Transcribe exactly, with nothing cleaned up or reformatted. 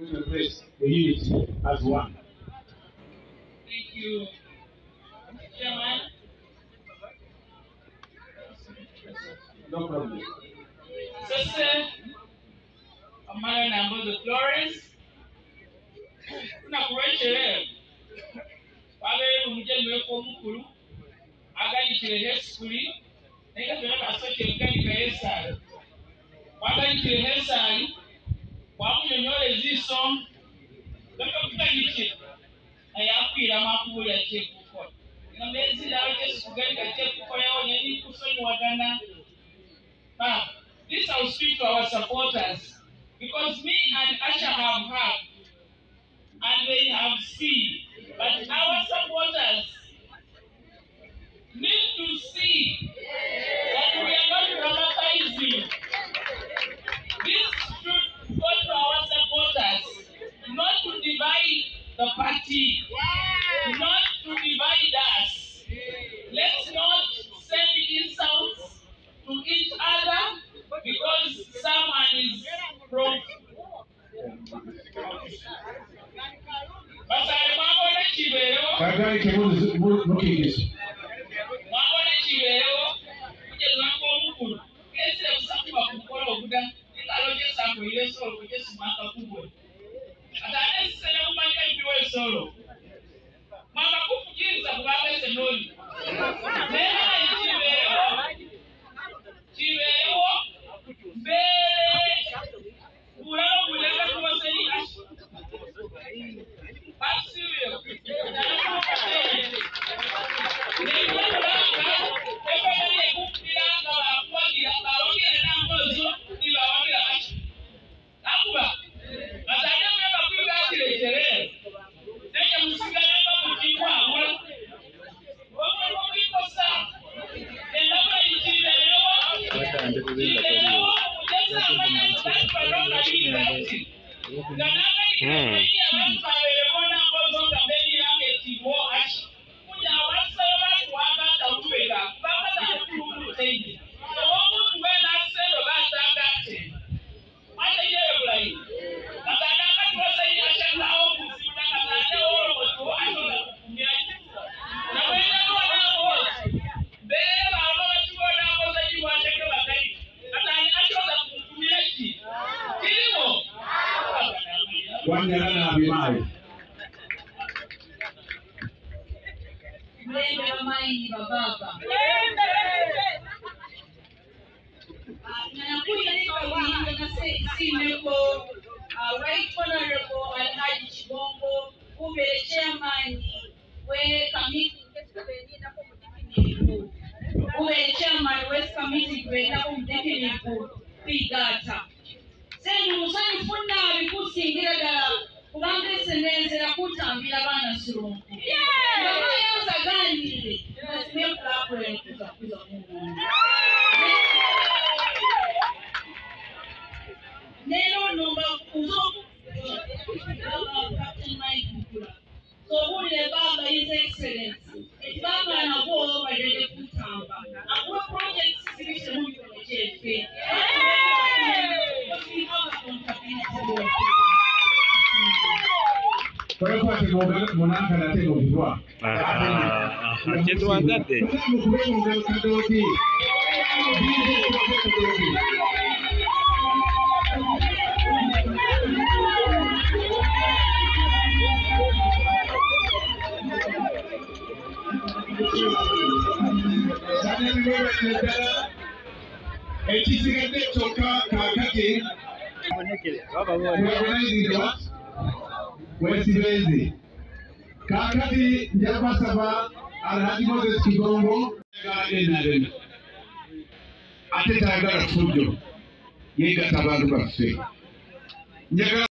to embrace the unity as one. Thank you, Chairman. No problem. Sister, Amara Nambozo, Florence. Kuna kuwechere. Wale umujeni weko mukuru. Agani kile heskuli. Neka tuweka asoche mkani ka hesari. Wagani kile hesari. Wamunyonyole ziso. Laka kutaniche. Ayakwira makuru ya chekuko. Ngamezi lawe Yesu gani ka chekuko yao nyeni kusoni wagana. Now, this I will speak to our supporters because me and Asha have heard and they have seen, but our supporters need to see that we are not dramatizing. This should go to our supporters, not to divide the party, not to divide us. Let's not send insults to each other because someone is from. But I want to see you. I want to see you. I want to see you. Just one more mukuru. Ese usafi wa kukora obuda. Nikaloje sako ile solo koje sumaka kubwe. Atane sele umanya biwe solo. Mama kufujiza kubaga senoli. Nena ichibero. Chibero. Be. Ulalo kulega kuwaseni Asha. Asiyo. Wangerana bimai. Mlende wa maini bababa. Nanakuja nika uliinga na si meko Right Honorable Alhaji Chibongo Ubele Chairman we committee Ubele Chairman West Committee we nako mdekeni ku pigata. Senu musani funda bikusingira dala kubange senenzera kutambira bana surungu. Yeah! Baba yanza ganire. Basime kulakule kuza kuza mungu. Nero nomba kuzo Captain Mike Mukula. So ule baba His Excellency. Eti baba anakuwa badele kutamba. Akuwa project sisi mungu kwa J F K. Kwa hiyo kwa sababu mwanamke anataka kujua. Ah, kitu andate. Ekisigadde kyokka kaakati wesibenzi kaakati nja basaba Alhaji Moses Kigongo enarena ate tayagala fujjo yeegatta abantu baffe.